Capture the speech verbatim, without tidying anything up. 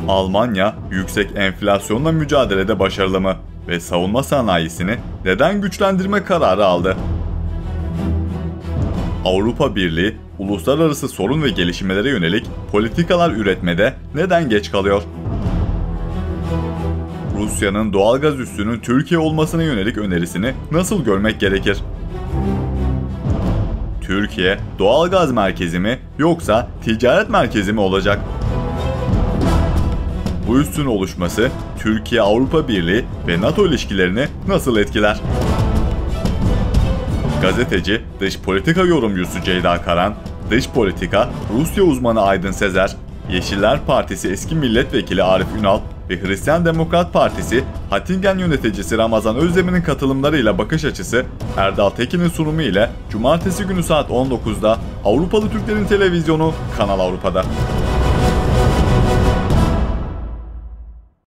Almanya yüksek enflasyonla mücadelede başarılı mı ve savunma sanayisini neden güçlendirme kararı aldı? Avrupa Birliği uluslararası sorun ve gelişmelere yönelik politikalar üretmede neden geç kalıyor? Rusya'nın doğalgaz üssünün Türkiye olmasına yönelik önerisini nasıl görmek gerekir? Türkiye doğalgaz merkezi mi yoksa ticaret merkezi mi olacak? Bu üssün oluşması Türkiye-Avrupa Birliği ve NATO ilişkilerini nasıl etkiler? Gazeteci, dış politika yorumcusu Ceyda Karan, dış politika Rusya uzmanı Aydın Sezer, Yeşiller Partisi eski milletvekili Arif Ünal ve Hristiyan Demokrat Partisi Hattingen yöneticisi Ramazan Özdemir'in katılımlarıyla bakış açısı Erdal Tekin'in sunumu ile Cumartesi günü saat on dokuzda Avrupalı Türklerin Televizyonu Kanal Avrupa'da.